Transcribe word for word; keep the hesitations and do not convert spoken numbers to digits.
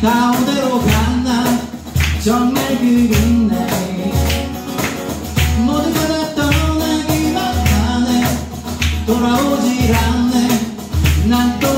가운데로 갔나 정말 그립네. 모두가 다 떠나기만 하네. 돌아오질 않네. 난 또